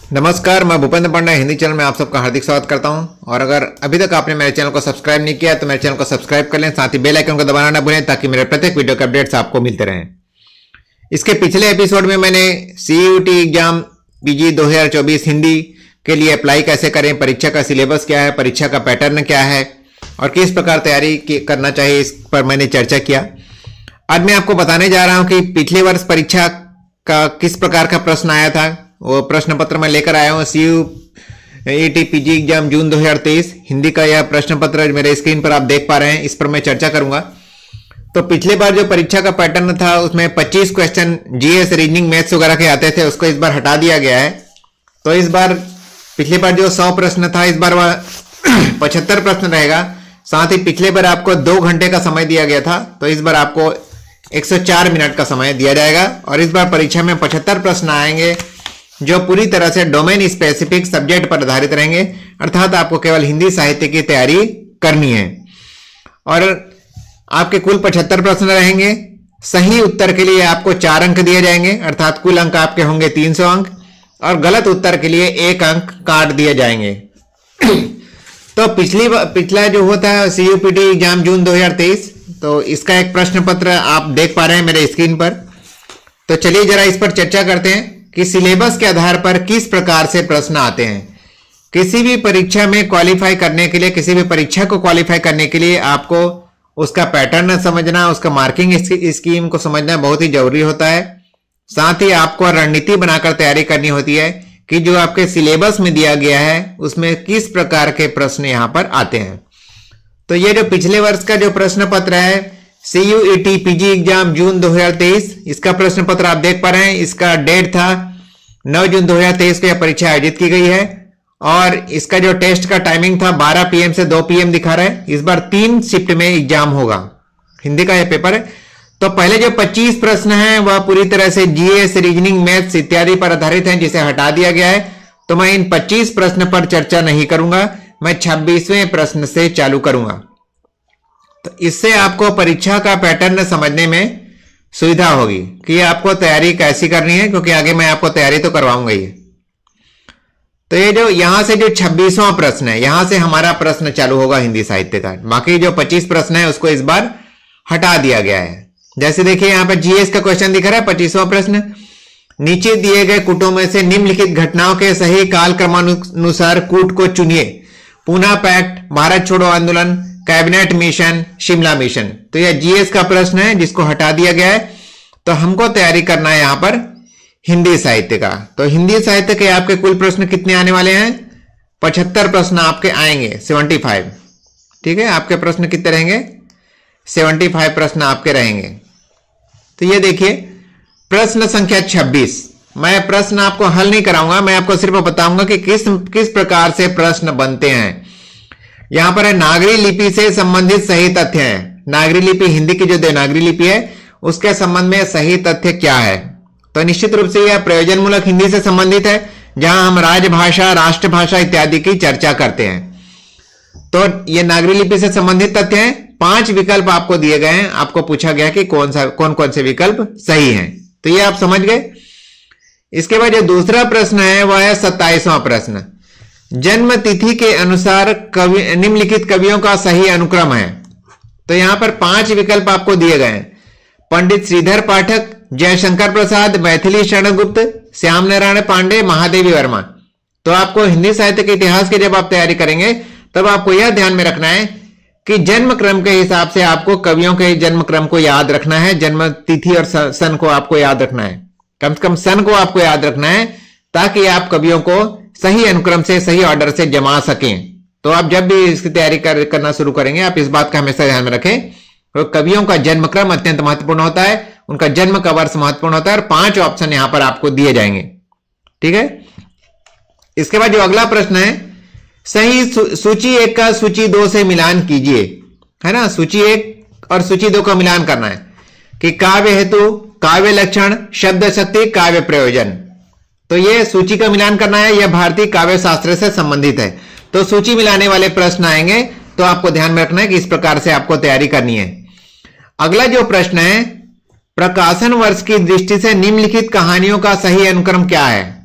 नमस्कार, मैं भूपेंद्र पांडा हिंदी चैनल में आप सबका हार्दिक स्वागत करता हूं। और अगर अभी तक आपने मेरे चैनल को सब्सक्राइब नहीं किया तो मेरे चैनल को सब्सक्राइब कर लें, साथ ही बेल आइकन को दबाना ना भूलें ताकि मेरे प्रत्येक वीडियो के अपडेट्स आपको मिलते रहें। इसके पिछले एपिसोड में मैंने CUET एग्जाम PG 2024 हिंदी के लिए अप्लाई कैसे करें, परीक्षा का सिलेबस क्या है, परीक्षा का पैटर्न क्या है और किस प्रकार तैयारी करना चाहिए, इस पर मैंने चर्चा किया। आज मैं आपको बताने जा रहा हूं कि पिछले वर्ष परीक्षा का किस प्रकार का प्रश्न आया था। वो प्रश्न पत्र मैं लेकर आया हूँ। CUET PG exam June 2023 Hindi का यह प्रश्न पत्र मेरे स्क्रीन पर आप देख पा रहे हैं, इस पर मैं चर्चा करूंगा। तो पिछले बार जो परीक्षा का पैटर्न था उसमें 25 क्वेश्चन GS, रीजनिंग, मैथ्स वगैरह के आते थे, उसको इस बार हटा दिया गया है। तो इस बार पिछले बार जो 100 प्रश्न था, इस बार वह 75 प्रश्न रहेगा। साथ ही पिछले बार आपको 2 घंटे का समय दिया गया था, तो इस बार आपको 104 मिनट का समय दिया जाएगा। और इस बार परीक्षा में 75 प्रश्न आएंगे जो पूरी तरह से डोमेन स्पेसिफिक सब्जेक्ट पर आधारित रहेंगे, अर्थात आपको केवल हिंदी साहित्य की तैयारी करनी है। और आपके कुल 75 प्रश्न रहेंगे। सही उत्तर के लिए आपको 4 अंक दिए जाएंगे, अर्थात कुल अंक आपके होंगे 300 अंक, और गलत उत्तर के लिए 1 अंक काट दिए जाएंगे। तो पिछला जो होता है CUET एग्जाम जून 2023, तो इसका एक प्रश्न पत्र आप देख पा रहे हैं मेरे स्क्रीन पर। तो चलिए जरा इस पर चर्चा करते हैं कि सिलेबस के आधार पर किस प्रकार से प्रश्न आते हैं। किसी भी परीक्षा में क्वालिफाई करने के लिए, किसी भी परीक्षा को क्वालिफाई करने के लिए आपको उसका पैटर्न समझना, उसका मार्किंग स्कीम को समझना बहुत ही जरूरी होता है। साथ ही आपको रणनीति बनाकर तैयारी करनी होती है कि जो आपके सिलेबस में दिया गया है उसमें किस प्रकार के प्रश्न यहां पर आते हैं। तो ये जो पिछले वर्ष का जो प्रश्न पत्र है CUET PG एग्जाम जून 2023, इसका प्रश्न पत्र आप देख पा रहे हैं। इसका डेट था 9 जून 2023 को यह परीक्षा आयोजित की गई है और इसका जो टेस्ट का टाइमिंग था 12 PM से 2 PM दिखा रहा है। इस बार 3 शिफ्ट में एग्जाम होगा, हिंदी का यह पेपर है। तो पहले जो 25 प्रश्न हैं वह पूरी तरह से GS, रीजनिंग, मैथ्स इत्यादि पर आधारित हैं, जिसे हटा दिया गया है। तो मैं इन 25 प्रश्न पर चर्चा नहीं करूंगा, मैं 26वें प्रश्न से चालू करूंगा। तो इससे आपको परीक्षा का पैटर्न समझने में सुविधा होगी कि आपको तैयारी कैसी करनी है, क्योंकि आगे मैं आपको तैयारी तो करवाऊंगा ही। तो ये जो यहां से जो 26वां प्रश्न है, यहां से हमारा प्रश्न चालू होगा हिंदी साहित्य का। बाकी जो 25 प्रश्न है उसको इस बार हटा दिया गया है। जैसे देखिए यहां पर GS का क्वेश्चन दिख रहा है, 25वां प्रश्न। नीचे दिए गए कूटों में से निम्नलिखित घटनाओं के सही काल क्रमानुसार कूट को चुनिए। पूना पैक्ट, भारत छोड़ो आंदोलन, कैबिनेट मिशन, शिमला मिशन। तो यह GS का प्रश्न है जिसको हटा दिया गया है। तो हमको तैयारी करना है यहां पर हिंदी साहित्य का। तो हिंदी साहित्य के आपके कुल प्रश्न कितने आने वाले हैं? 75 प्रश्न आपके आएंगे, 75। ठीक है, आपके प्रश्न कितने रहेंगे? 75 प्रश्न आपके रहेंगे। तो ये देखिए प्रश्न संख्या 26। मैं प्रश्न आपको हल नहीं कराऊंगा, मैं आपको सिर्फ बताऊंगा कि किस प्रकार से प्रश्न बनते हैं। यहां पर है नागरी लिपि से संबंधित सही तथ्य है। नागरी लिपि, हिंदी की जो देवनागरी लिपि है उसके संबंध में सही तथ्य क्या है। तो निश्चित रूप से यह प्रयोजन मूलक हिंदी से संबंधित है, जहां हम राजभाषा, राष्ट्रभाषा इत्यादि की चर्चा करते हैं। तो यह नागरी लिपि से संबंधित तथ्य है। 5 विकल्प आपको दिए गए हैं, आपको पूछा गया कि कौन कौन से विकल्प सही हैं। तो ये आप समझ गए। इसके बाद जो दूसरा प्रश्न है वह है 27वां प्रश्न। जन्म तिथि के अनुसार निम्नलिखित कवियों का सही अनुक्रम है। तो यहां पर 5 विकल्प आपको दिए गए हैं। पंडित श्रीधर पाठक, जयशंकर प्रसाद, मैथिली शरण गुप्त, श्याम नारायण पांडे, महादेवी वर्मा। तो आपको हिंदी साहित्य के इतिहास की जब आप तैयारी करेंगे तब आपको यह ध्यान में रखना है कि जन्म क्रम के हिसाब से आपको कवियों के जन्म क्रम को याद रखना है, जन्म तिथि और सन को आपको याद रखना है। कम से कम सन को आपको याद रखना है ताकि आप कवियों को सही अनुक्रम से, सही ऑर्डर से जमा सकें। तो आप जब भी इसकी तैयारी करना शुरू करेंगे आप इस बात का हमेशा ध्यान में रखें। तो कवियों का जन्म क्रम अत्यंत महत्वपूर्ण होता है, उनका जन्म का वर्ष महत्वपूर्ण होता है और 5 ऑप्शन यहां पर आपको दिए जाएंगे। ठीक है, इसके बाद जो अगला प्रश्न है, सही सूची 1 का सूची 2 से मिलान कीजिए, है ना। सूची 1 और सूची 2 का मिलान करना है कि काव्य हेतु, काव्य लक्षण, शब्द शक्ति, काव्य प्रयोजन। तो ये सूची का मिलान करना है, यह भारतीय काव्य शास्त्र से संबंधित है। तो सूची मिलाने वाले प्रश्न आएंगे, तो आपको ध्यान में रखना है कि इस प्रकार से आपको तैयारी करनी है। अगला जो प्रश्न है, प्रकाशन वर्ष की दृष्टि से निम्नलिखित कहानियों का सही अनुक्रम क्या है।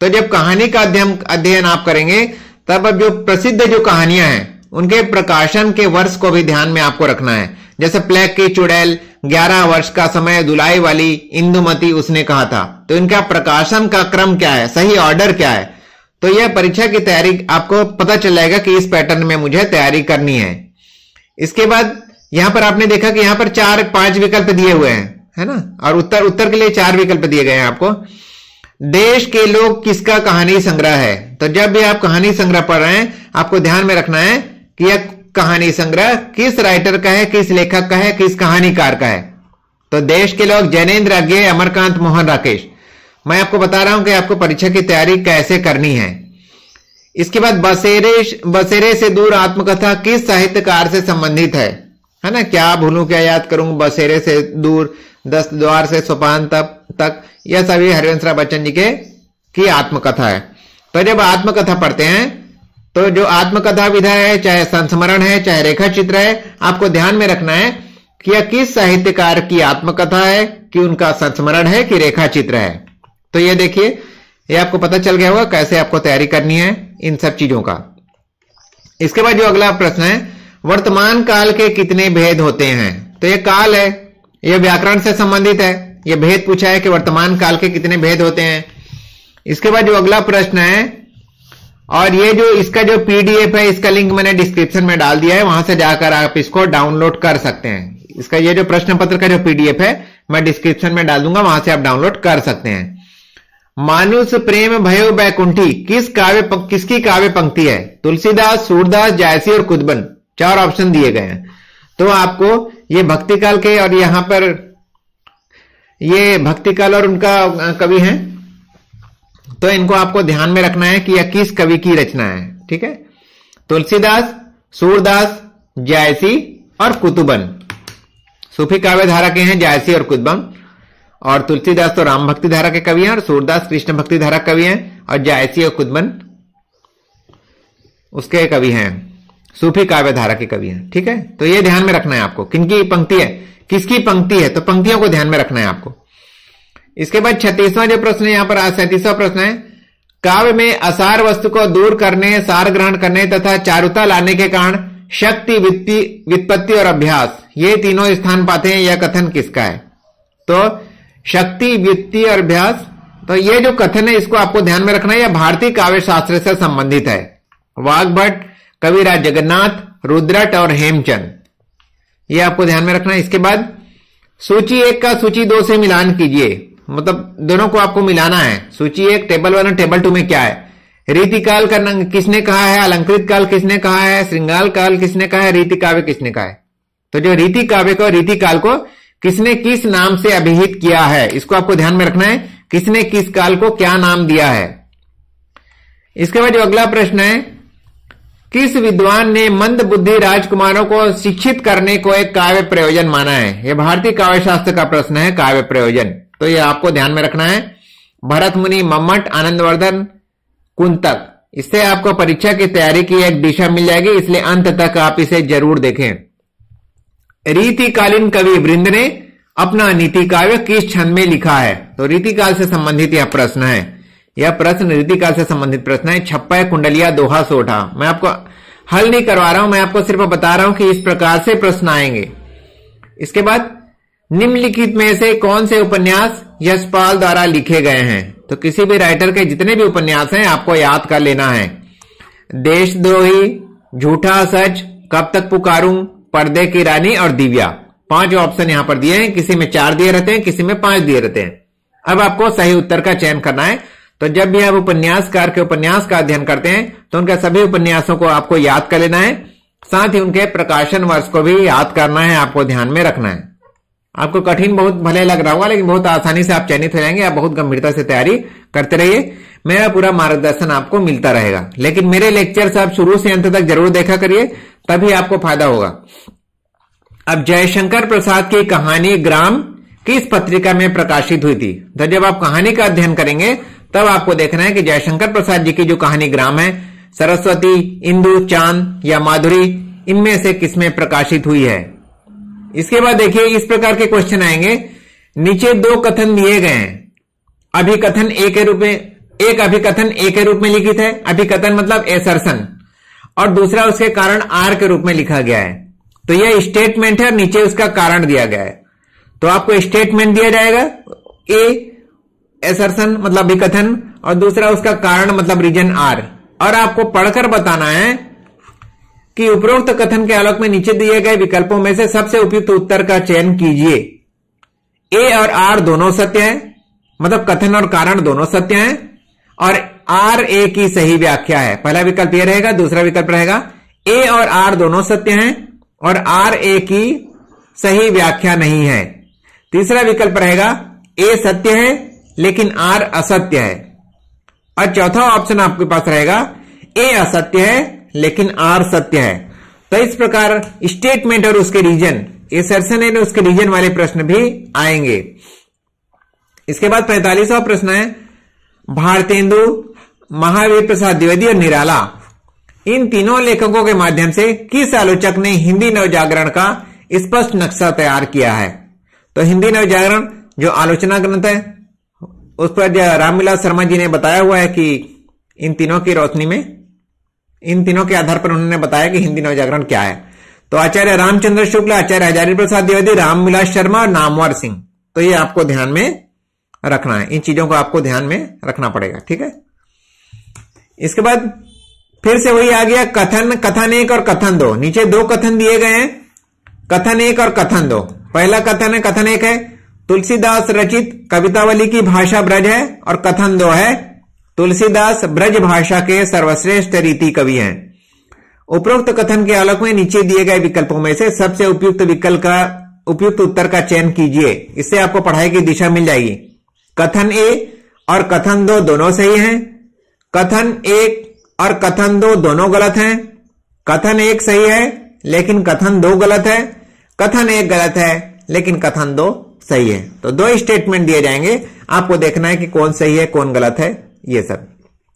तो जब कहानी का अध्ययन आप करेंगे तब अब जो प्रसिद्ध जो कहानियां हैं उनके प्रकाशन के वर्ष को भी ध्यान में आपको रखना है। जैसे प्लेग की चुड़ैल, 11 वर्ष का समय, दुलाई वाली, इंदुमती उसने कहा था, तो इनका प्रकाशन का क्रम क्या है, सही ऑर्डर क्या है। तो यह परीक्षा की तैयारी आपको पता चल जाएगा कि इस पैटर्न में मुझे तैयारी करनी है। इसके बाद यहां पर आपने देखा कि यहां पर 4-5 विकल्प दिए हुए हैं, है ना, और उत्तर के लिए 4 विकल्प दिए गए हैं आपको। देश के लोग किसका कहानी संग्रह है। तो जब भी आप कहानी संग्रह पढ़ रहे हैं आपको ध्यान में रखना है कि यह कहानी संग्रह किस राइटर का है, किस लेखक का है, किस कहानीकार का है। तो देश के लोग जैनेन्द्र अज्ञे, अमरकांत मोहन राकेश। मैं आपको बता रहा हूं कि आपको परीक्षा की तैयारी कैसे करनी है। इसके बाद बसेरे से दूर आत्मकथा किस साहित्यकार से संबंधित है ना। क्या भूलूं क्या याद करूं, बसेरे से दूर, 10 द्वार से सोपान तक, यह सभी हरिवंश राय बच्चन जी की आत्मकथा है। तो जब आत्मकथा पढ़ते हैं तो जो आत्मकथा विधा है, चाहे संस्मरण है, चाहे रेखा चित्र है, आपको ध्यान में रखना है कि यह किस साहित्यकार की आत्मकथा है, कि उनका संस्मरण है, कि रेखा चित्र है। तो ये देखिए, ये आपको पता चल गया होगा कैसे आपको तैयारी करनी है इन सब चीजों का। इसके बाद जो अगला प्रश्न है, वर्तमान काल के कितने भेद होते हैं। तो ये काल है, यह व्याकरण से संबंधित है, यह भेद पूछा है कि वर्तमान काल के कितने भेद होते हैं। इसके बाद जो अगला प्रश्न है, और ये जो इसका जो पीडीएफ है, इसका लिंक मैंने डिस्क्रिप्शन में डाल दिया है, वहां से जाकर आप इसको डाउनलोड कर सकते हैं। इसका ये जो प्रश्न पत्र का जो पीडीएफ है मैं डिस्क्रिप्शन में डाल दूंगा, वहां से आप डाउनलोड कर सकते हैं। मानुष प्रेम भयो बैकुंठी किसकी काव्य पंक्ति है। तुलसीदास, सूरदास, जायसी और कुदबन, 4 ऑप्शन दिए गए हैं। तो आपको ये भक्ति काल के, और यहां पर ये भक्ति काल और उनका कवि हैं, तो इनको आपको ध्यान में रखना है कि यह किस कवि की रचना है। ठीक है, तुलसीदास, सूरदास, जायसी और कुतुबन सूफी काव्य धारा के हैं, जायसी और कुतुबन। और तुलसीदास तो राम भक्ति धारा के कवि हैं, और सूरदास कृष्ण भक्ति धारा कवि हैं, और जायसी और कुतुबन उसके कवि हैं, सूफी काव्य धारा के कवि हैं। ठीक है, तो ये ध्यान में रखना है आपको, किनकी पंक्ति है, किसकी पंक्ति है, तो पंक्तियों को ध्यान में रखना है आपको। इसके बाद 36वां जो प्रश्न है, यहां पर 37वां प्रश्न है, काव्य में असार वस्तु को दूर करने, सार ग्रहण करने तथा चारुता लाने के कारण शक्ति, व्युत्पत्ति और अभ्यास, ये तीनों स्थान पाते हैं। यह कथन किसका है। तो शक्ति, व्युत्पत्ति और अभ्यास, तो ये जो कथन है इसको आपको ध्यान में रखना है, यह भारतीय काव्य शास्त्र से संबंधित है। वाग्भट, कविराज जगन्नाथ, रुद्रट और हेमचंद, ये आपको ध्यान में रखना है। इसके बाद सूची 1 का सूची 2 से मिलान कीजिए, मतलब दोनों को आपको मिलाना है। सूची 1 टेबल 1 और टेबल 2 में क्या है, रीतिकाल का किसने कहा है, अलंकृत काल किसने कहा है, श्रृंगार काल किसने कहा है, रीति काव्य किसने कहा है। तो जो रीति काव्य को, रीति काल को किसने किस नाम से अभिहित किया है, इसको आपको ध्यान में रखना है, किसने किस काल को क्या नाम दिया है। इसके बाद जो अगला प्रश्न है, किस विद्वान ने मंद बुद्धि राजकुमारों को शिक्षित करने को एक काव्य प्रयोजन माना है। यह भारतीय काव्य शास्त्र का प्रश्न है, काव्य प्रयोजन। तो यह आपको ध्यान में रखना है, भरत मुनि, मम्मट, आनंदवर्धन, कुंतक। इससे आपको परीक्षा की तैयारी की एक दिशा मिल जाएगी, इसलिए अंत तक आप इसे जरूर देखें। रीतिकालीन कवि वृंद ने अपना नीति काव्य किस छंद में लिखा है। तो रीतिकाल से संबंधित यह प्रश्न है, यह प्रश्न रीतिकाल से संबंधित प्रश्न है। छप्पय, कुंडलिया, दोहा, सोठा। मैं आपको हल नहीं करवा रहा हूं, मैं आपको सिर्फ बता रहा हूं कि इस प्रकार से प्रश्न आएंगे। इसके बाद निम्नलिखित में से कौन से उपन्यास यशपाल द्वारा लिखे गए हैं। तो किसी भी राइटर के जितने भी उपन्यास हैं आपको याद कर लेना है। देशद्रोही, झूठा सच, कब तक पुकारूं, पर्दे की रानी और दिव्या। 5 ऑप्शन यहां पर दिए हैं, किसी में 4 दिए रहते हैं, किसी में 5 दिए रहते हैं। अब आपको सही उत्तर का चयन करना है। तो जब भी आप उपन्यासकार के उपन्यास का अध्ययन करते हैं तो उनके सभी उपन्यासों को आपको याद कर लेना है, साथ ही उनके प्रकाशन वर्ष को भी याद करना है, आपको ध्यान में रखना है। आपको कठिन बहुत भले लग रहा होगा, लेकिन बहुत आसानी से आप चयनित हो जाएंगे। आप बहुत गंभीरता से तैयारी करते रहिए, मेरा पूरा मार्गदर्शन आपको मिलता रहेगा। लेकिन मेरे लेक्चर्स आप शुरू से अंत तक जरूर देखा करिए, तभी आपको फायदा होगा। अब जयशंकर प्रसाद की कहानी ग्राम किस पत्रिका में प्रकाशित हुई थी। तो जब आप कहानी का अध्ययन करेंगे तब आपको देखना है कि जयशंकर प्रसाद जी की जो कहानी ग्राम है, सरस्वती, इंदु, चांद या माधुरी, इनमें से किसमें प्रकाशित हुई है। इसके बाद देखिए इस प्रकार के क्वेश्चन आएंगे। नीचे 2 कथन दिए गए हैं, अभिकथन ए के रूप में एक अभिकथन ए के रूप में लिखित है, अभिकथन मतलब एसर्शन, और दूसरा उसके कारण आर के रूप में लिखा गया है। तो यह स्टेटमेंट है और नीचे उसका कारण दिया गया है। तो आपको स्टेटमेंट दिया जाएगा, ए एसर्शन मतलब अभिकथन और दूसरा उसका कारण मतलब रीजन आर, और आपको पढ़कर बताना है कि उपरोक्त कथन के आलोक में नीचे दिए गए विकल्पों में से सबसे उपयुक्त उत्तर का चयन कीजिए। ए और आर दोनों सत्य है, मतलब कथन और कारण दोनों सत्य हैं, और आर ए की सही व्याख्या है। पहला विकल्प ये रहेगा, दूसरा विकल्प रहेगा ए और आर दोनों सत्य हैं और आर ए की सही व्याख्या नहीं है। तीसरा विकल्प रहेगा ए सत्य है लेकिन आर असत्य है, और चौथा ऑप्शन आपके पास रहेगा ए असत्य है लेकिन आर सत्य है। तो इस प्रकार स्टेटमेंट और उसके रीजन, एसर्शन एंड उसके रीजन वाले प्रश्न भी आएंगे। इसके बाद 45वां प्रश्न है, भारतेंदु, महावीर प्रसाद द्विवेदी और निराला, इन तीनों लेखकों के माध्यम से किस आलोचक ने हिंदी नवजागरण का स्पष्ट नक्शा तैयार किया है? तो हिंदी नवजागरण जो आलोचना ग्रंथ है उस पर रामविलास शर्मा जी ने बताया हुआ है कि इन तीनों की रोशनी में, इन तीनों के आधार पर उन्होंने बताया कि हिंदी नवजागरण क्या है। तो आचार्य रामचंद्र शुक्ल, आचार्य हजारी प्रसाद द्विवेदी, रामविलास शर्मा और नामवर सिंह। तो ये आपको ध्यान में रखना है, इन चीजों को आपको ध्यान में रखना पड़ेगा, ठीक है। इसके बाद फिर से वही आ गया कथन, कथन एक और कथन दो। नीचे दो कथन दिए गए हैं, कथन एक और कथन दो। पहला कथन है, कथन एक है तुलसीदास रचित कवितावली की भाषा ब्रज है, और कथन दो है तुलसीदास ब्रज भाषा के सर्वश्रेष्ठ रीति कवि हैं। उपरोक्त कथन के आलोक में नीचे दिए गए विकल्पों में से सबसे उपयुक्त विकल्प का उपयुक्त उत्तर का चयन कीजिए। इससे आपको पढ़ाई की दिशा मिल जाएगी। कथन ए और कथन दो दोनों सही हैं, कथन एक और कथन दो दोनों गलत हैं, कथन एक सही है लेकिन कथन दो गलत है, कथन एक गलत है लेकिन कथन दो सही है। तो दो स्टेटमेंट दिए जाएंगे, आपको देखना है कि कौन सही है कौन गलत है, ये सब।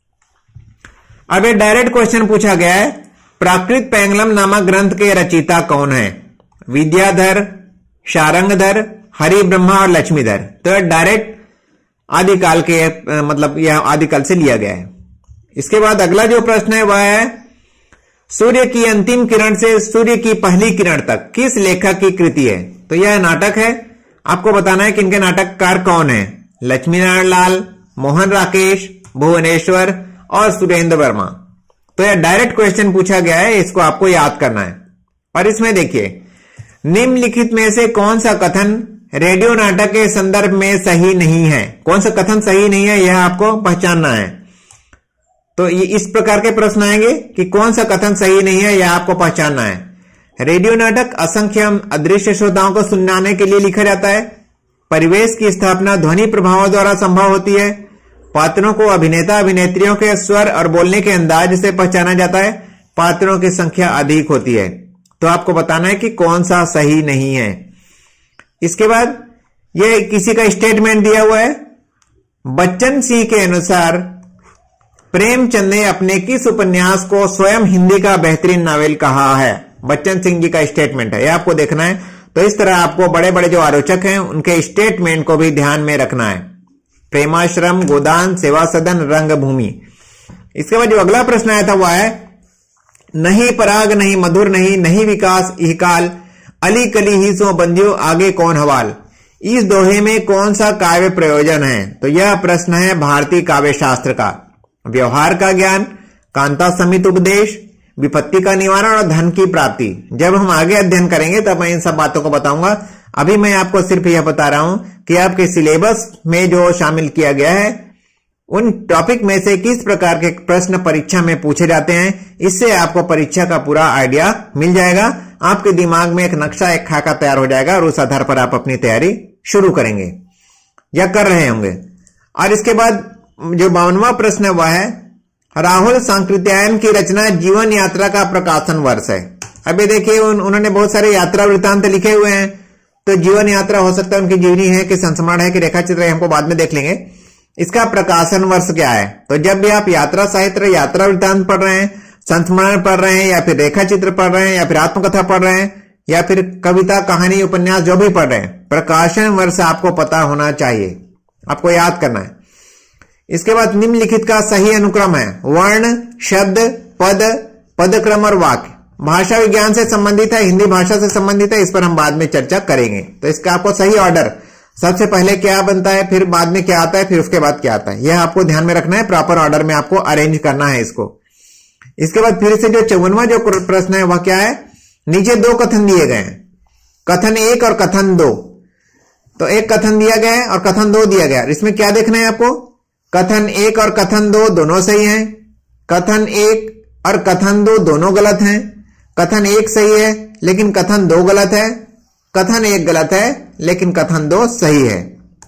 अब एक डायरेक्ट क्वेश्चन पूछा गया है, प्राकृत पैंगलम नामक ग्रंथ के रचयिता कौन है? विद्याधर, शारंगधर, हरि ब्रह्मा और लक्ष्मीधर। तो डायरेक्ट आदिकाल के मतलब यह आदिकाल से लिया गया है। इसके बाद अगला जो प्रश्न है वह है, सूर्य की अंतिम किरण से सूर्य की पहली किरण तक किस लेखक की कृति है? तो यह नाटक है। आपको बताना है कि इनके नाटककार कौन है। लक्ष्मी नारायण लाल, मोहन राकेश, भुवनेश्वर और सुरेंद्र वर्मा। तो यह डायरेक्ट क्वेश्चन पूछा गया है, इसको आपको याद करना है। और इसमें देखिए, निम्नलिखित में से कौन सा कथन रेडियो नाटक के संदर्भ में सही नहीं है? कौन सा कथन सही नहीं है यह आपको पहचानना है। तो ये इस प्रकार के प्रश्न आएंगे कि कौन सा कथन सही नहीं है यह आपको पहचानना है। रेडियो नाटक असंख्य अदृश्य श्रोताओं को सुनाने के लिए लिखा जाता है। परिवेश की स्थापना ध्वनि प्रभावों द्वारा संभव होती है। पात्रों को अभिनेता अभिनेत्रियों के स्वर और बोलने के अंदाज से पहचाना जाता है। पात्रों की संख्या अधिक होती है। तो आपको बताना है कि कौन सा सही नहीं है। इसके बाद यह किसी का स्टेटमेंट दिया हुआ है। बच्चन सिंह के अनुसार प्रेमचंद ने अपने किस उपन्यास को स्वयं हिंदी का बेहतरीन नावल कहा है? बच्चन सिंह जी का स्टेटमेंट है, यह आपको देखना है। तो इस तरह आपको बड़े बड़े जो आलोचक हैं उनके स्टेटमेंट को भी ध्यान में रखना है। प्रेमाश्रम, गोदान, सेवा सदन, रंगभूमि। इसके बाद जो अगला प्रश्न आया था वह है, नहीं पराग नहीं मधुर नहीं, नहीं विकास इहकाल, अली कली ही सो बंदियो आगे कौन हवाल। इस दोहे में कौन सा काव्य प्रयोजन है? तो यह प्रश्न है भारतीय काव्य शास्त्र का। व्यवहार का ज्ञान, कांता समित उपदेश, विपत्ति का निवारण और धन की प्राप्ति। जब हम आगे अध्ययन करेंगे तब मैं इन सब बातों को बताऊंगा। अभी मैं आपको सिर्फ यह बता रहा हूं कि आपके सिलेबस में जो शामिल किया गया है उन टॉपिक में से किस प्रकार के प्रश्न परीक्षा में पूछे जाते हैं, इससे आपको परीक्षा का पूरा आइडिया मिल जाएगा। आपके दिमाग में एक नक्शा, एक खाका तैयार हो जाएगा और उस आधार पर आप अपनी तैयारी शुरू करेंगे या कर रहे होंगे। और इसके बाद जो 52वां प्रश्न है वह है, राहुल सांकृत्यायन की रचना जीवन यात्रा का प्रकाशन वर्ष है। अभी देखिए उन्होंने बहुत सारे यात्रा वृत्तांत लिखे हुए हैं। तो जीवन यात्रा हो सकता है उनकी जीवनी है कि संस्मरण है कि रेखा चित्र है, हमको बाद में देख लेंगे। इसका प्रकाशन वर्ष क्या है? तो जब भी आप यात्रा साहित्य, यात्रा वृत्तांत पढ़ रहे हैं, संस्मरण पढ़ रहे हैं या फिर रेखा चित्र पढ़ रहे हैं या फिर आत्मकथा पढ़ रहे हैं या फिर कविता, कहानी, उपन्यास जो भी पढ़ रहे हैं, प्रकाशन वर्ष आपको पता होना चाहिए, आपको याद करना है। इसके बाद निम्नलिखित का सही अनुक्रम है वर्ण, शब्द, पद, पदक्रम और वाक्य। भाषा विज्ञान से संबंधित है, हिंदी भाषा से संबंधित है, इस पर हम बाद में चर्चा करेंगे। तो इसका आपको सही ऑर्डर, सबसे पहले क्या बनता है, फिर बाद में क्या आता है, फिर उसके बाद क्या आता है, यह आपको ध्यान में रखना है। प्रॉपर ऑर्डर में आपको अरेंज करना है इसको। इसके बाद फिर से जो 54वां जो प्रश्न है वह क्या है, नीचे दो कथन दिए गए हैं, कथन 1 और कथन 2। तो एक कथन दिया गया है और कथन 2 दिया गया है। इसमें क्या देखना है आपको, कथन 1 और कथन 2 दोनों सही हैं, कथन 1 और कथन 2 दोनों गलत हैं, कथन 1 सही है लेकिन कथन 2 गलत है, कथन 1 गलत है लेकिन कथन 2 सही है।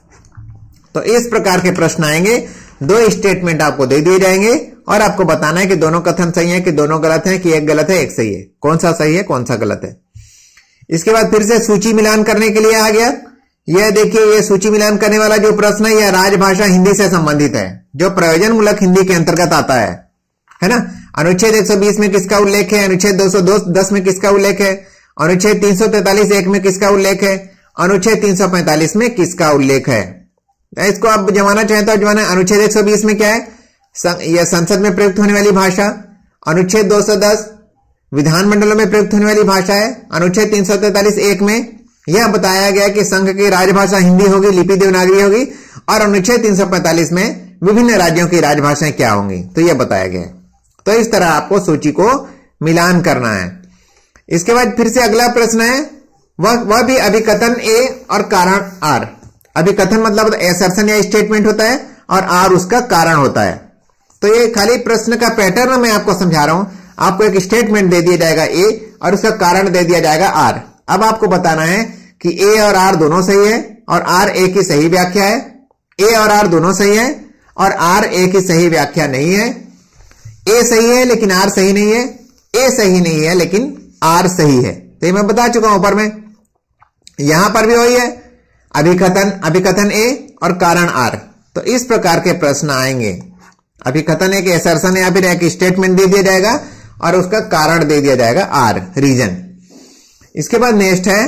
तो इस प्रकार के प्रश्न आएंगे, 2 स्टेटमेंट आपको दे दिए जाएंगे और आपको बताना है कि दोनों कथन सही है कि दोनों गलत है कि एक गलत है एक सही है, कौन सा सही है कौन सा गलत है। इसके बाद फिर से सूची मिलान करने के लिए आ गया। यह देखिए, यह सूची मिलान करने वाला जो प्रश्न है यह राजभाषा हिंदी से संबंधित है, जो प्रयोजन मूलक हिंदी के अंतर्गत आता है ना। अनुच्छेद 120 में किसका उल्लेख है, अनुच्छेद 210 में किसका उल्लेख है, अनुच्छेद 343(1) में किसका उल्लेख है, अनुच्छेद 345 में किसका उल्लेख है। इसको आप जमाना चाहें तो जमाना। अनुच्छेद 120 में क्या है, यह संसद में प्रयुक्त होने वाली भाषा। अनुच्छेद 210 विधानमंडलों में प्रयुक्त होने वाली भाषा है। अनुच्छेद 343(1) में यह बताया गया कि संघ की राजभाषा हिंदी होगी, लिपि देवनागरी होगी। और अनुच्छेद 345 में विभिन्न राज्यों की राजभाषाएं क्या होंगी, तो यह बताया गया है। तो इस तरह आपको सूची को मिलान करना है। इसके बाद फिर से अगला प्रश्न है, वह भी अभिकथन ए और कारण आर। अभिकथन मतलब एसर्शन या स्टेटमेंट होता है और आर उसका कारण होता है। तो ये खाली प्रश्न का पैटर्न मैं आपको समझा रहा हूं। आपको एक स्टेटमेंट दे दिया जाएगा ए और उसका कारण दे दिया जाएगा आर। अब आपको बताना है कि ए और आर दोनों सही है और आर ए की सही व्याख्या है। ए और आर दोनों सही है और आर ए की सही व्याख्या नहीं है। ए सही है लेकिन आर सही नहीं है, ए सही नहीं है लेकिन आर सही है। तो ये मैं बता चुका हूं ऊपर में। यहां पर भी वही है, अभिकथन ए और कारण आर। तो इस प्रकार के प्रश्न आएंगे। अभिकथन एक असर्शन या फिर एक स्टेटमेंट दे दिया जाएगा और उसका कारण दे दिया जाएगा आर, रीजन। इसके बाद नेक्स्ट है,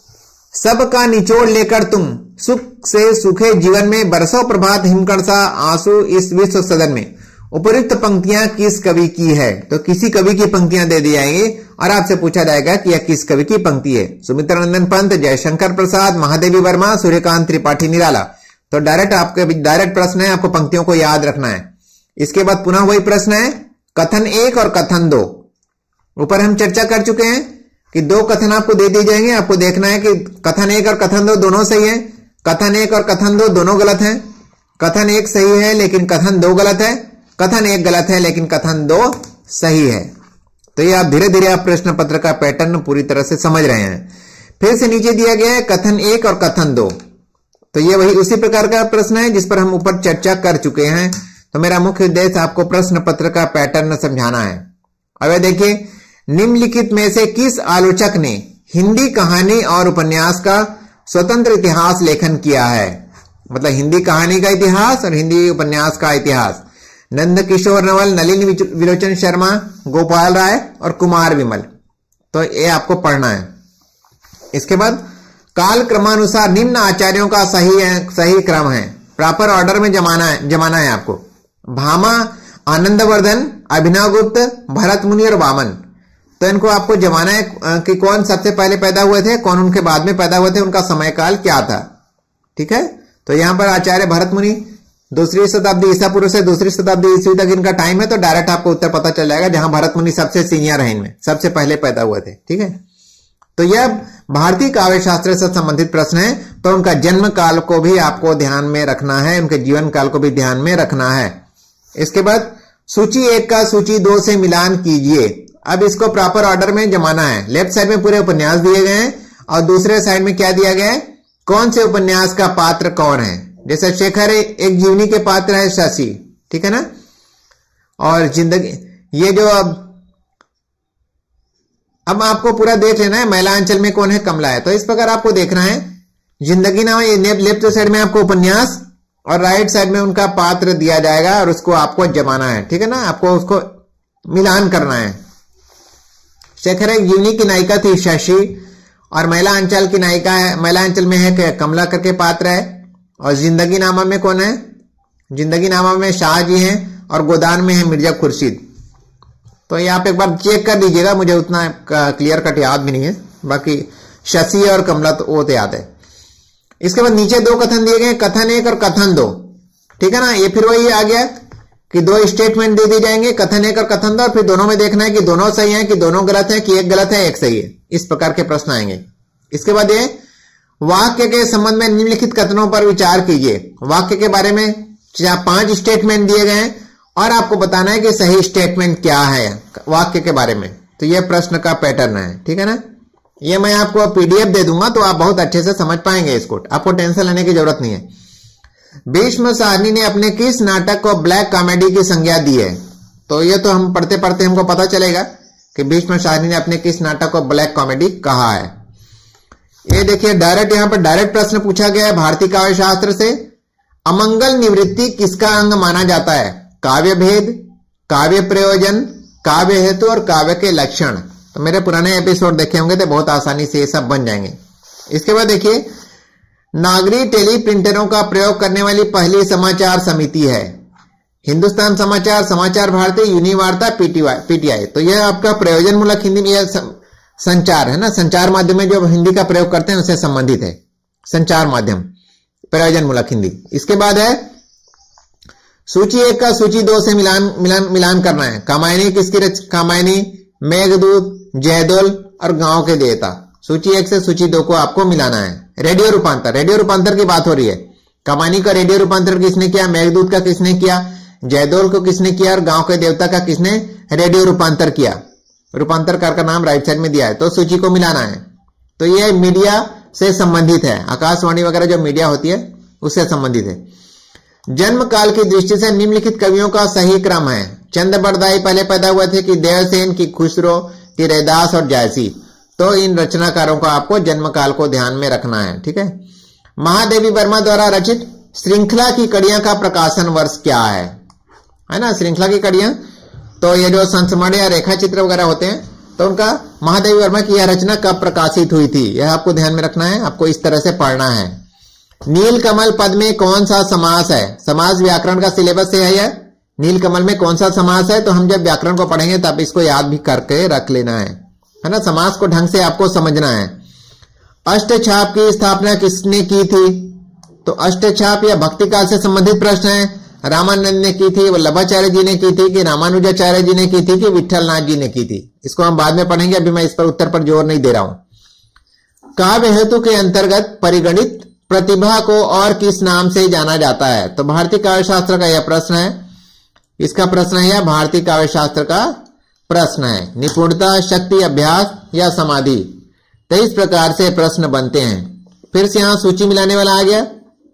सबका निचोड़ लेकर तुम सुख से सुखे जीवन में बरसों प्रभात हिमकण सा आंसू इस विश्व सदन में। उपयुक्त पंक्तियां किस कवि की है। तो किसी कवि की पंक्तियां दे दी जाएंगी और आपसे पूछा जाएगा कि यह किस कवि की पंक्ति है। सुमित्रानंदन पंत, जयशंकर प्रसाद, महादेवी वर्मा, सूर्यकांत त्रिपाठी निराला। तो डायरेक्ट प्रश्न है, आपको पंक्तियों को याद रखना है। इसके बाद पुनः वही प्रश्न है, कथन 1 और कथन 2। ऊपर हम चर्चा कर चुके हैं कि 2 कथन आपको दे दिए जाएंगे। आपको देखना है कि कथन 1 और कथन 2 दोनों सही है, कथन 1 और कथन 2 दोनों गलत हैं, कथन 1 सही है लेकिन कथन 2 गलत है, कथन 1 गलत है लेकिन कथन 2 सही है। तो ये आप धीरे धीरे आप प्रश्न पत्र का पैटर्न पूरी तरह से समझ रहे हैं। फिर से नीचे दिया गया है कथन 1 और कथन 2। तो ये वही उसी प्रकार का प्रश्न है जिस पर हम ऊपर चर्चा कर चुके हैं। तो मेरा मुख्य उद्देश्य आपको प्रश्न पत्र का पैटर्न समझाना है। अब देखिए, निम्नलिखित में से किस आलोचक ने हिंदी कहानी और उपन्यास का स्वतंत्र इतिहास लेखन किया है। मतलब हिंदी कहानी का इतिहास और हिंदी उपन्यास का इतिहास। नंद किशोर नवल, नलिन विलोचन शर्मा, गोपाल राय और कुमार विमल। तो ये आपको पढ़ना है। इसके बाद काल क्रमानुसार निम्न आचार्यों का सही क्रम है। प्रॉपर ऑर्डर में जमाना है आपको। भामा, आनंदवर्धन, अभिनवगुप्त, भरत मुनि और वामन। तो इनको आपको जमाना है कि कौन सबसे पहले पैदा हुए थे, कौन उनके बाद में पैदा हुए थे, उनका समय काल क्या था। ठीक है। तो यहां पर आचार्य भरत मुनि 2री शताब्दी ईसा पूर्व से 2री शताब्दी ईस्वी तक इनका टाइम है। तो डायरेक्ट आपको उत्तर पता चल जाएगा, जहां भरत मुनि सबसे सीनियर है, इनमें सबसे पहले पैदा हुए थे। ठीक है। तो यह भारतीय काव्य शास्त्र से संबंधित प्रश्न है। तो उनका जन्म काल को भी आपको ध्यान में रखना है, उनके जीवन काल को भी ध्यान में रखना है। इसके बाद सूची 1 का सूची 2 से मिलान कीजिए। अब इसको प्रॉपर ऑर्डर में जमाना है। लेफ्ट साइड में पूरे उपन्यास दिए गए हैं और दूसरे साइड में क्या दिया गया है, कौन से उपन्यास का पात्र कौन है। जैसे शेखर एक जीवनी के पात्र है शशि, ठीक है ना। और जिंदगी, ये जो अब आपको पूरा देख लेना है, महिलांचल में कौन है, कमला है। तो इस प्रकार आपको देखना है। जिंदगी नाम ये लेफ्ट साइड में आपको उपन्यास और राइट साइड में उनका पात्र दिया जाएगा और उसको आपको जमाना है। ठीक है ना, आपको उसको मिलान करना है। शेखर एक जीवनी की नायिका थी शशि और महिला अंचल की नायिका है, महिला अंचल में है कमला करके पात्र है। और जिंदगी नामा में कौन है, जिंदगीनामा में शाह जी हैं और गोदान में है मिर्जा खुर्शीद। तो ये आप एक बार चेक कर लीजिएगा, मुझे उतना क्लियर कट याद भी नहीं है, बाकी शशि और कमला तो वो तो याद है। इसके बाद नीचे दो कथन दिए गए, कथन 1 और कथन 2, ठीक है ना। ये फिर वही आ गया कि दो स्टेटमेंट दे दिए जाएंगे, कथन 1 और कथन 2, और फिर दोनों में देखना है कि दोनों सही है कि दोनों गलत है कि एक गलत है एक सही है। इस प्रकार के प्रश्न आएंगे। इसके बाद ये वाक्य के संबंध में निम्नलिखित कथनों पर विचार कीजिए। वाक्य के बारे में 5 स्टेटमेंट दिए गए हैं और आपको बताना है कि सही स्टेटमेंट क्या है वाक्य के बारे में। तो यह प्रश्न का पैटर्न है, ठीक है ना। ये मैं आपको पीडीएफ दे दूंगा तो आप बहुत अच्छे से समझ पाएंगे इसको, आपको टेंशन लेने की जरूरत नहीं है। भीष्म साहनी ने अपने किस नाटक को ब्लैक कॉमेडी की संज्ञा दी है? तो ये तो हम पढ़ते पढ़ते हमको पता चलेगा कि भीष्म साहनी ने अपने किस नाटक को ब्लैक कॉमेडी कहा है। ये देखिए डायरेक्ट, यहां पर डायरेक्ट प्रश्न पूछा गया है भारतीय काव्य शास्त्र से। अमंगल निवृत्ति किसका अंग माना जाता है? काव्य भेद, काव्य प्रयोजन, काव्य हेतु और काव्य के लक्षण। तो मेरे पुराने एपिसोड देखे होंगे तो बहुत आसानी से ये सब बन जाएंगे। इसके बाद देखिए नागरी टेली प्रिंटरों का प्रयोग करने वाली पहली समाचार समिति है हिंदुस्तान समाचार, समाचार भारती, यूनिवार्ता, पीटीआई। तो यह आपका प्रयोजन मूलक हिंदी में यह संचार है ना, संचार माध्यम में जो हिंदी का प्रयोग करते हैं उससे संबंधित है संचार माध्यम, प्रयोजन मूलक हिंदी। इसके बाद है सूची 1 का सूची 2 से मिलान करना है। कामायनी किसकी कामायनी, मेघदूत, जयदोल और गांव के देवता। सूची 1 से सूची 2 को आपको मिलाना है। रेडियो रूपांतर, रेडियो रूपांतर की बात हो रही है। कामायनी का रेडियो रूपांतर किसने किया, मेघदूत का किसने किया, जयदोल को किसने किया और गांव के देवता का किसने रेडियो रूपांतर किया। रूपांतरकार का नाम राइट साइड में दिया है, तो सूची को मिलाना है। तो यह मीडिया से संबंधित है, आकाशवाणी वगैरह जो मीडिया होती है उससे संबंधित है। जन्म काल की दृष्टि से निम्नलिखित कवियों का सही क्रम है। चंद बरदाई पहले पैदा हुए थे कि देवसेन की खुसरो की रैदास और जायसी। तो इन रचनाकारों को आपको जन्म काल को ध्यान में रखना है, ठीक है। महादेवी वर्मा द्वारा रचित श्रृंखला की कड़ियां का प्रकाशन वर्ष क्या है ना, श्रृंखला की कड़ियां। तो ये जो संस्मरण या रेखा चित्र वगैरह होते हैं तो उनका महादेवी वर्मा की यह रचना कब प्रकाशित हुई थी, यह आपको ध्यान में रखना है, आपको इस तरह से पढ़ना है। नीलकमल पद में कौन सा समास है? समास व्याकरण का सिलेबस से है यह। नीलकमल में कौन सा समास है? तो हम जब व्याकरण को पढ़ेंगे तब इसको याद भी करके रख लेना है ना, समास को ढंग से आपको समझना है। अष्टछाप की स्थापना किसने की थी? तो अष्टछाप या भक्ति काल से संबंधित प्रश्न है। रामानंद ने की थी, वल्लभाचार्य जी ने की थी कि रामानुजाचार्य जी ने की थी कि विठलनाथ जी ने की थी? इसको हम बाद में पढ़ेंगे, अभी मैं इस पर उत्तर पर जोर नहीं दे रहा हूं। काव्य हेतु के अंतर्गत परिगणित प्रतिभा को और किस नाम से जाना जाता है? तो भारतीय काव्य शास्त्र का यह प्रश्न है, इसका प्रश्न है, यह भारतीय काव्य शास्त्र का प्रश्न है। निपुणता, शक्ति, अभ्यास या समाधि। तो इस प्रकार से प्रश्न बनते हैं। फिर से यहां सूची मिलाने वाला आ गया।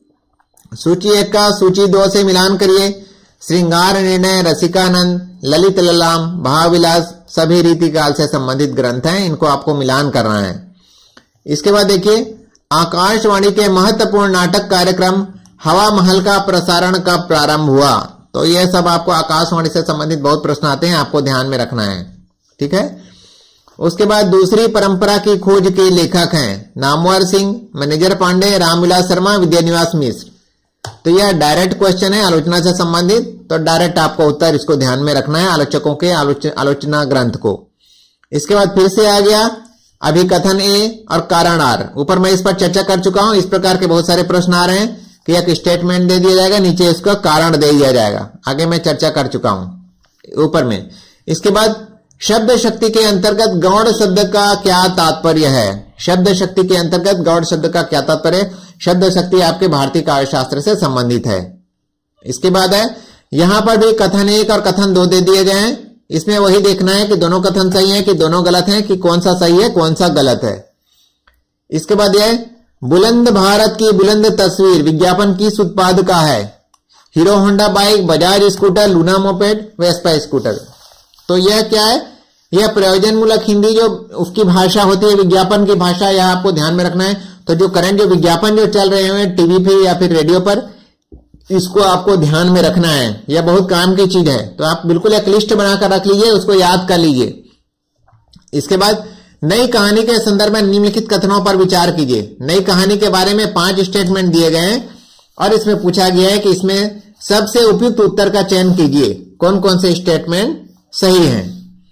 सूची 1 का सूची 2 से मिलान करिए। श्रृंगार निर्णय, रसिकानंद, ललित ललाम, भावविलास सभी रीतिकाल से संबंधित ग्रंथ हैं, इनको आपको मिलान करना है। इसके बाद देखिए आकाशवाणी के महत्वपूर्ण नाटक कार्यक्रम हवा महल का प्रसारण कब प्रारंभ हुआ? तो यह सब आपको आकाशवाणी से संबंधित बहुत प्रश्न आते हैं, आपको ध्यान में रखना है, ठीक है। उसके बाद दूसरी परंपरा की खोज के लेखक हैं नामवर सिंह, मैनेजर पांडे, रामविलास शर्मा, विद्यानिवास मिश्र। तो यह डायरेक्ट क्वेश्चन है आलोचना से संबंधित, तो डायरेक्ट आपको उत्तर इसको ध्यान में रखना है, आलोचकों के आलोचना ग्रंथ को। इसके बाद फिर से आ गया अभिकथन ए और कारण आर। ऊपर मैं इस पर चर्चा कर चुका हूं। इस प्रकार के बहुत सारे प्रश्न आ रहे हैं कि एक स्टेटमेंट दे दिया जाएगा, नीचे इसका कारण दे दिया जाएगा, आगे मैं चर्चा कर चुका हूं ऊपर में। इसके बाद शब्द शक्ति के अंतर्गत गौड़ शब्द का क्या तात्पर्य है? शब्द शक्ति के अंतर्गत गौड़ शब्द का क्या तात्पर्य? शब्द शक्ति आपके भारतीय काव्य शास्त्र से संबंधित है। इसके बाद है यहां पर भी कथन 1 और कथन 2 दे दिए गए हैं। इसमें वही देखना है कि दोनों कथन सही है कि दोनों गलत हैं, कि कौन सा सही है कौन सा गलत है। इसके बाद यह बुलंद भारत की बुलंद तस्वीर विज्ञापन किस उत्पाद का है? Hero Honda bike, Bajaj scooter, Luna moped, Vespa scooter. तो यह क्या है? यह प्रयोजन मूलक हिंदी जो उसकी भाषा होती है, विज्ञापन की भाषा, यह आपको ध्यान में रखना है। तो जो करंट जो विज्ञापन जो चल रहे हैं टीवी पे या फिर रेडियो पर, इसको आपको ध्यान में रखना है, यह बहुत काम की चीज है। तो आप बिल्कुल एक लिस्ट बनाकर रख लीजिए, उसको याद कर लीजिए। इसके बाद नई कहानी के संदर्भ में निम्नलिखित कथनों पर विचार कीजिए। नई कहानी के बारे में 5 स्टेटमेंट दिए गए हैं और इसमें पूछा गया है कि इसमें सबसे उपयुक्त उत्तर का चयन कीजिए। कौन कौन से स्टेटमेंट सही हैं।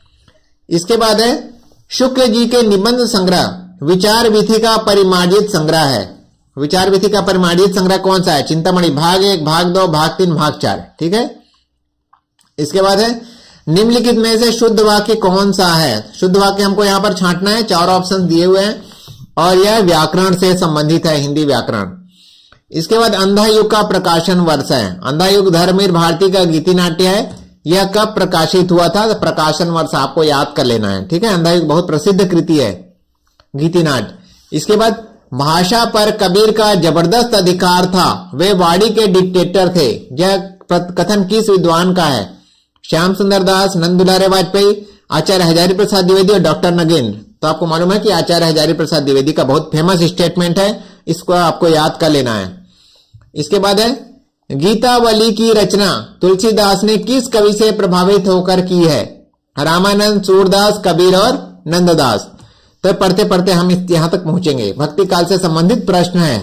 इसके बाद है शुक्ल जी के निबंध संग्रह विचार विधि का परिमार्जित संग्रह है। विचार विधि का परिमार्जित संग्रह कौन सा है? चिंतामणि भाग 1, भाग 2, भाग 3, भाग 4। ठीक है। इसके बाद है निम्नलिखित में से शुद्ध वाक्य कौन सा है? शुद्ध वाक्य हमको यहां पर छांटना है। 4 ऑप्शन दिए हुए हैं और यह व्याकरण से संबंधित है, हिंदी व्याकरण। इसके बाद अंधा युग का प्रकाशन वर्ष है। अंधा युग धर्मवीर भारती का गीति नाट्य है। यह कब प्रकाशित हुआ था? तो प्रकाशन वर्ष आपको याद कर लेना है। ठीक है। अंधा युग बहुत प्रसिद्ध कृति है, गीति नाट्य। इसके बाद भाषा पर कबीर का जबरदस्त अधिकार था, वे वाणी के डिक्टेटर थे। यह कथन किस विद्वान का है? श्याम सुंदर दास, नंद दुलारे वाजपेयी, आचार्य हजारी प्रसाद द्विवेदी और डॉक्टर नगेंद्र। तो आपको मालूम है कि आचार्य हजारी प्रसाद द्विवेदी का बहुत फेमस स्टेटमेंट है, इसको आपको याद कर लेना है। इसके बाद है गीतावली की रचना तुलसीदास ने किस कवि से प्रभावित होकर की है? रामानंद, सूरदास, कबीर और नंददास। तो पढ़ते पढ़ते हम यहां तक पहुंचेंगे। भक्ति काल से संबंधित प्रश्न है।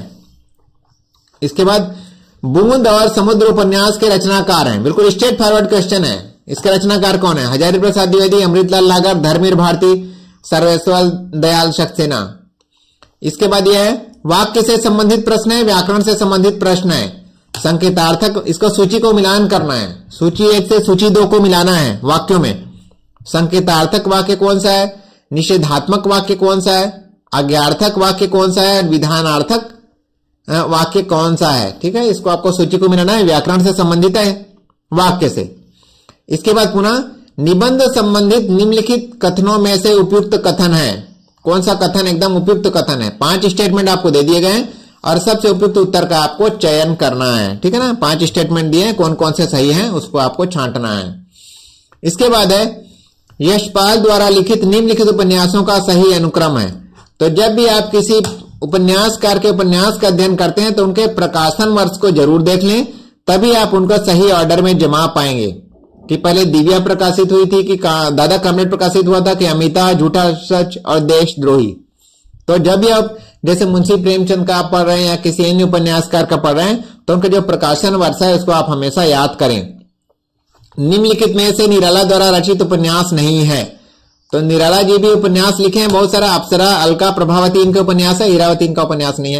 इसके बाद बूंद और समुद्र उपन्यास के रचनाकार हैं। बिल्कुल स्ट्रेट फॉरवर्ड क्वेश्चन है। इसके रचनाकार कौन है? हजारी प्रसाद द्विवेदी, अमृतलाल लागर, धर्मवीर भारती, सर्वेश्वर दयाल सक्सेना। इसके बाद यह है वाक्य से संबंधित प्रश्न है, व्याकरण से संबंधित प्रश्न है। संकेतार्थक, इसको सूची को मिलान करना है। सूची 1 से सूची 2 को मिलाना है वाक्यों में। संकेतार्थक वाक्य कौन सा है? निषेधात्मक वाक्य कौन सा है? आज्ञार्थक वाक्य कौन सा है? विधानार्थक वाक्य कौन सा है? ठीक है। इसको आपको सूची को मिलाना है, व्याकरण से संबंधित है, वाक्य से। इसके बाद पुनः निबंध संबंधित निम्नलिखित कथनों में से उपयुक्त कथन है। कौन सा कथन एकदम उपयुक्त कथन है? 5 स्टेटमेंट आपको दे दिए गए और सबसे उपयुक्त उत्तर का आपको चयन करना है। ठीक है ना। 5 स्टेटमेंट दिए, कौन कौन से सही हैं उसको आपको छांटना है। इसके बाद है यशपाल द्वारा लिखित निम्नलिखित उपन्यासों का सही अनुक्रम है। तो जब भी आप किसी उपन्यासकार के उपन्यास का अध्ययन करते हैं तो उनके प्रकाशन वर्ष को जरूर देख लें, तभी आप उनको सही ऑर्डर में जमा पाएंगे। कि पहले दिव्या प्रकाशित हुई थी, कि दादा कॉमरेड प्रकाशित हुआ था, कि अमिता, झूठा सच और देशद्रोही। तो जब भी आप जैसे मुंशी प्रेमचंद का आप पढ़ रहे हैं या किसी अन्य उपन्यासकार का पढ़ रहे हैं तो उनका जो प्रकाशन वर्ष है उसको आप हमेशा याद करें। निम्नलिखित में से निराला द्वारा रचित उपन्यास नहीं है। तो निराला जी भी उपन्यास लिखे हैं बहुत सारा। अप्सरा, अलका, प्रभावती इनके उपन्यास है, हीरावती इनका उपन्यास नहीं है।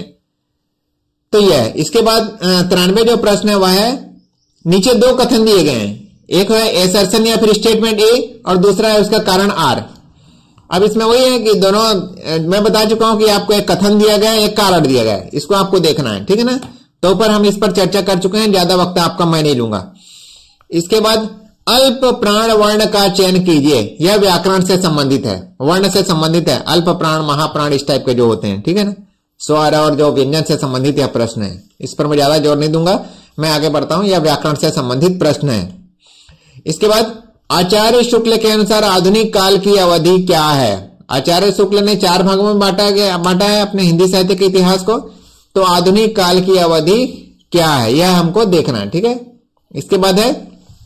तो यह है। इसके बाद 93 जो प्रश्न है वह है नीचे 2 कथन दिए गए हैं। एक है एसर्शन या फिर स्टेटमेंट ए और दूसरा है उसका कारण आर। अब इसमें वही है कि दोनों मैं बता चुका हूं कि आपको एक कथन दिया गया है, एक कारण दिया गया है, इसको आपको देखना है। ठीक है ना। तो ऊपर हम इस पर चर्चा कर चुके हैं, ज्यादा वक्त आपका मैं नहीं लूंगा। इसके बाद अल्प प्राण वर्ण का चयन कीजिए। यह व्याकरण से संबंधित है, वर्ण से संबंधित है। अल्प प्राण, महाप्राण इस टाइप के जो होते हैं। ठीक है ना। स्वर और जो व्यंजन से संबंधित यह प्रश्न है। इस पर मैं ज्यादा जोर नहीं दूंगा, मैं आगे बढ़ता हूं। यह व्याकरण से संबंधित प्रश्न है। इसके बाद आचार्य शुक्ल के अनुसार आधुनिक काल की अवधि क्या है? आचार्य शुक्ल ने 4 भागों में बांटा है अपने हिंदी साहित्य के इतिहास को। तो आधुनिक काल की अवधि क्या है यह हमको देखना है। ठीक है। इसके बाद है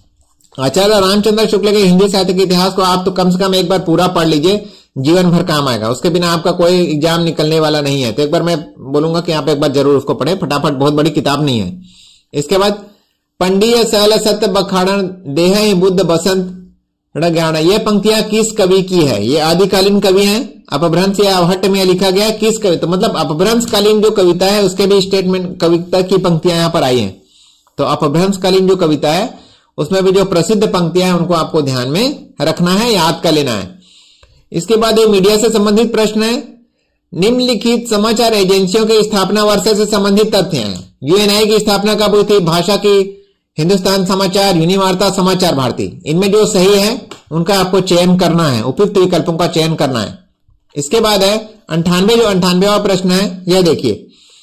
आचार्य रामचंद्र शुक्ल के हिंदी साहित्य के इतिहास को आप तो कम से कम एक बार पूरा पढ़ लीजिए, जीवन भर काम आएगा। उसके बिना आपका कोई एग्जाम निकलने वाला नहीं है। तो एक बार मैं बोलूंगा कि आप एक बार जरूर उसको पढ़े, फटाफट, बहुत बड़ी किताब नहीं है। इसके बाद पंडिय सल सत्य बखाड़न देह ही बुद्ध बसंत ज्ञान। ये पंक्तियां किस कवि की है? ये आदिकालीन कवि हैं। अपभ्रंश या अवहट्ट में लिखा गया किस कवि? तो मतलब अपभ्रंश कालीन जो कविता है उसके भी स्टेटमेंट कविता की पंक्तियां यहां पर आई हैं। तो अपभ्रंश कालीन जो कविता है उसमें भी जो प्रसिद्ध पंक्तियां हैं उनको आपको ध्यान में रखना है, याद कर लेना है। इसके बाद ये मीडिया से संबंधित प्रश्न है। निम्नलिखित समाचार एजेंसियों के स्थापना वर्ष से संबंधित तथ्य हैं। यूएनआई की स्थापना कब हुई थी? भाषा की हिंदुस्तान समाचार, यूनिवार्ता, समाचार भारती। इनमें जो सही है उनका आपको चयन करना है, उपयुक्त विकल्पों का चयन करना है। इसके बाद है 98वां प्रश्न है। यह देखिए,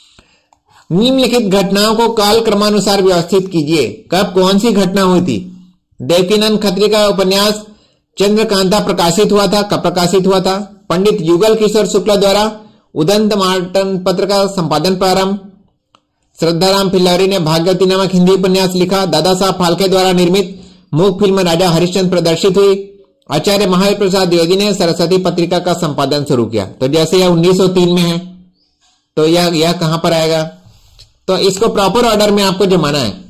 निम्नलिखित घटनाओं को काल क्रमानुसार व्यवस्थित कीजिए। कब कौन सी घटना हुई थी? देवकीनंद खत्री का उपन्यास चंद्रकांता प्रकाशित हुआ था। कब प्रकाशित हुआ था? पंडित युगल किशोर शुक्ला द्वारा उदंत मार्टन पत्र का संपादन प्रारंभ। श्रद्धाराम फिल्लौरी ने भाग्यवती नामक हिंदी उपन्यास लिखा। दादा साहब फाल्के द्वारा निर्मित मूक फिल्म राजा हरिश्चंद्र प्रदर्शित हुई। आचार्य महावीर प्रसाद द्विवेदी ने सरस्वती पत्रिका का संपादन शुरू किया। तो जैसे यह 1903 में है तो यह कहां पर आएगा? तो इसको प्रॉपर ऑर्डर में आपको जमाना है।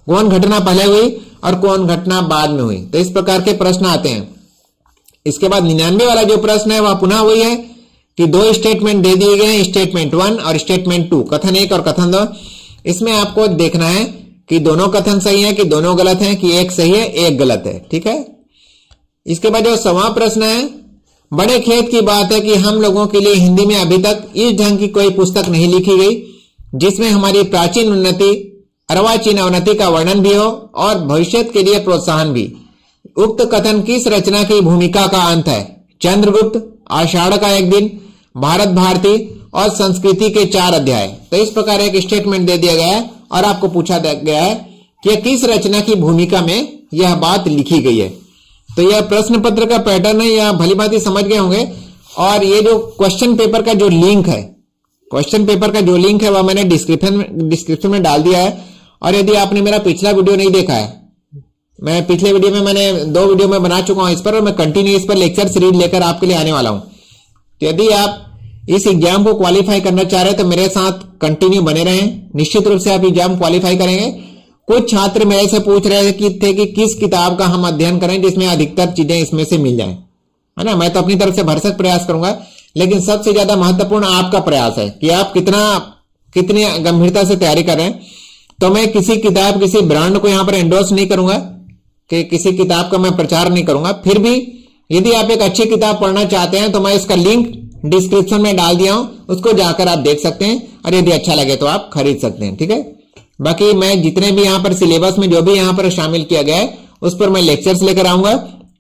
कौन घटना पहले हुई और कौन घटना बाद में हुई। तो इस प्रकार के प्रश्न आते हैं। इसके बाद 99 वाला जो प्रश्न है वह पुनः वही है कि दो स्टेटमेंट दे दिए गए हैं, स्टेटमेंट 1 और स्टेटमेंट 2, कथन 1 और कथन 2। इसमें आपको देखना है कि दोनों कथन सही है कि दोनों गलत है, कि एक सही है एक गलत है, ठीक है। इसके बाद जो 100वां प्रश्न है, बड़े खेद की बात है कि हम लोगों के लिए हिंदी में अभी तक इस ढंग की कोई पुस्तक नहीं लिखी गई जिसमें हमारी प्राचीन उन्नति, अर्वाचीन अवनति का वर्णन भी हो और भविष्य के लिए प्रोत्साहन भी। उक्त कथन किस रचना की भूमिका का अंत है? चंद्रगुप्त, आषाढ़ का एक दिन, भारत भारती और संस्कृति के 4 अध्याय। तो इस प्रकार एक स्टेटमेंट दे दिया गया है और आपको पूछा गया है कि किस रचना की भूमिका में यह बात लिखी गई है। तो यह प्रश्न पत्र का पैटर्न है, यह भली भांति समझ गए होंगे। और ये जो क्वेश्चन पेपर का जो लिंक है, क्वेश्चन पेपर का जो लिंक है वह मैंने डिस्क्रिप्शन में डाल दिया है। और यदि आपने मेरा पिछला वीडियो नहीं देखा है, मैं पिछले वीडियो में मैंने 2 वीडियो में बना चुका हूं इस पर, और मैं कंटिन्यू इस पर लेक्चर सीरीज लेकर आपके लिए आने वाला हूं। तो यदि आप इस एग्जाम को क्वालिफाई करना चाह रहे हैं तो मेरे साथ कंटिन्यू बने रहें, निश्चित रूप से आप एग्जाम क्वालिफाई करेंगे। कुछ छात्र मेरे से पूछ रहे थे कि किस किताब का हम अध्ययन करें जिसमें अधिकतर चीजें इसमें से मिल जाएं, है ना। मैं तो अपनी तरफ से भरसक प्रयास करूंगा, लेकिन सबसे ज्यादा महत्वपूर्ण आपका प्रयास है कि आप कितनी गंभीरता से तैयारी कर रहे हैं। तो मैं किसी किताब, किसी ब्रांड को यहां पर एंडोर्स नहीं करूंगा, कि किसी किताब का मैं प्रचार नहीं करूंगा। फिर भी यदि आप एक अच्छी किताब पढ़ना चाहते हैं तो मैं इसका लिंक डिस्क्रिप्शन में डाल दिया हूं, उसको जाकर आप देख सकते हैं और यदि अच्छा लगे तो आप खरीद सकते हैं, ठीक है। बाकी मैं जितने भी यहां पर सिलेबस में जो भी यहां पर शामिल किया गया है उस पर मैं लेक्चर्स लेकर आऊंगा।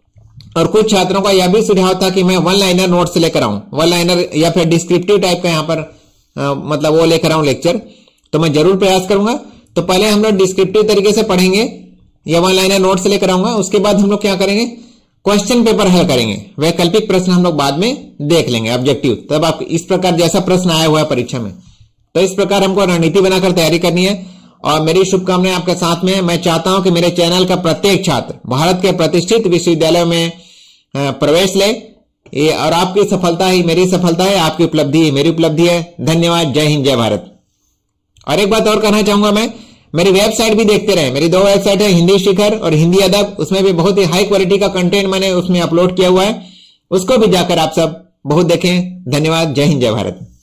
और कुछ छात्रों का यह भी सुझाव था कि मैं 1 लाइनर नोट्स लेकर आऊं, 1 लाइनर या फिर डिस्क्रिप्टिव टाइप का यहां पर मतलब वो लेकर आऊं लेक्चर, तो मैं जरूर प्रयास करूंगा। तो पहले हम लोग डिस्क्रिप्टिव तरीके से पढ़ेंगे या 1 लाइनर नोट्स लेकर आऊंगा। उसके बाद हम लोग क्या करेंगे, क्वेश्चन पेपर हल करेंगे, वैकल्पिक प्रश्न हम लोग बाद में देख लेंगे, ऑब्जेक्टिव। तब आप इस प्रकार जैसा प्रश्न आया हुआ है परीक्षा में, तो इस प्रकार हमको रणनीति बनाकर तैयारी करनी है। और मेरी शुभकामनाएं आपके साथ में है। मैं चाहता हूं कि मेरे चैनल का प्रत्येक छात्र भारत के प्रतिष्ठित विश्वविद्यालयों में प्रवेश ले। और आपकी सफलता ही मेरी सफलता है, आपकी उपलब्धि ही मेरी उपलब्धि है। धन्यवाद। जय हिंद, जय भारत। और एक बात और कहना चाहूंगा, मैं मेरी वेबसाइट भी देखते रहे। मेरी 2 वेबसाइट है, हिंदी शिखर और हिंदी अदब। उसमें भी बहुत ही हाई क्वालिटी का कंटेंट मैंने उसमें अपलोड किया हुआ है, उसको भी जाकर आप सब बहुत देखें। धन्यवाद। जय हिंद, जय भारत।